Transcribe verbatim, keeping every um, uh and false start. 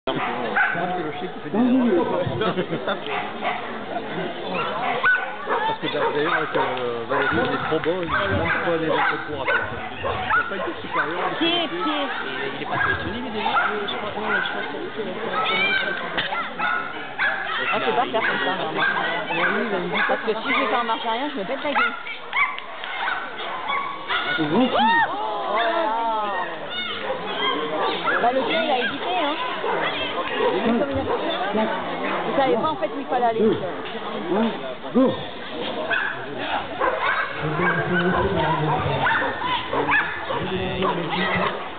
Moi, c'est le chien qui fait des erreurs. Parce que d'ailleurs, avec euh, Valérie, il est trop bon, il ne sait même pas les concours à faire. Il n'a pas été supérieur. Pied, pied. Il est pas sélectionné, mais déjà, je crois que je crois que c'est Ah, je peux pas faire comme ça, en marche arrière. Parce que si je fais en marche arrière, je me pète la gueule. C'est grand coup. Oh là là. Bah, le chien, il a hésité, hein. Comme il a fait. Il savait pas en fait où il fallait aller. un, go. que